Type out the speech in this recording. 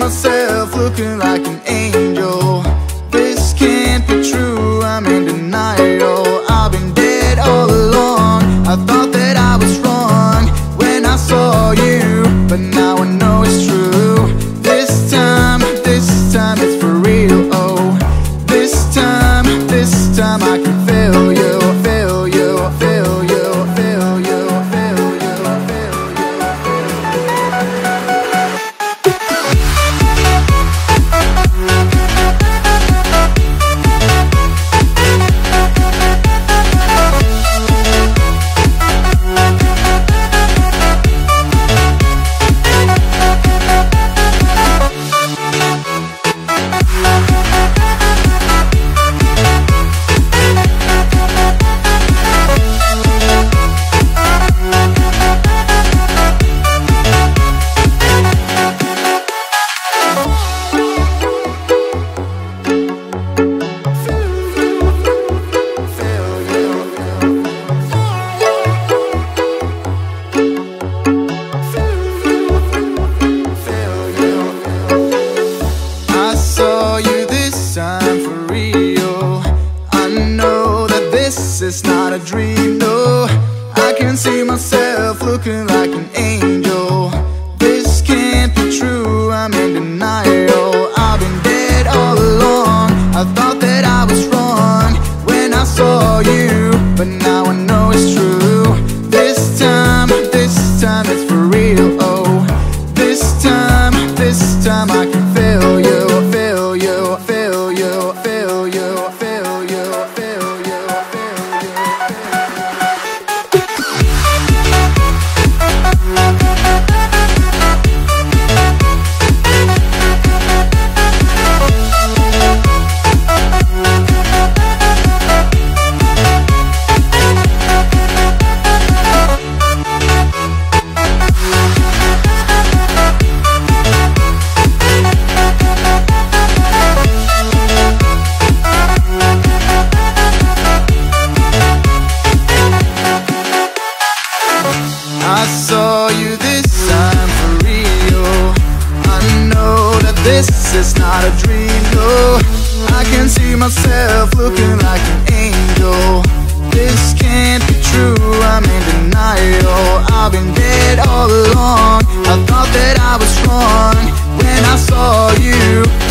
myself looking like an angel. This can't be true, I'm in denial. I've been dead all along. I thought that I was wrong when I saw you, but now I know it's true. This time it's for real. Oh, this time I can feel you, feel you, feel you, feel you, feel you, feel you. It's not a dream, no. I can see myself looking like an angel. This can't be true, I'm in denial. I've been dead all along. I thought that I was wrong when I saw you, but now I know it's true. This time it's for real. Oh, this time I can feel you, feel you, feel you, feel you, feel you, feel you. I saw you this time for real. I know that this is not a dream, no. I can see myself looking like an angel. This can't be true, I'm in denial. I've been dead all along. I thought that I was wrong when I saw you,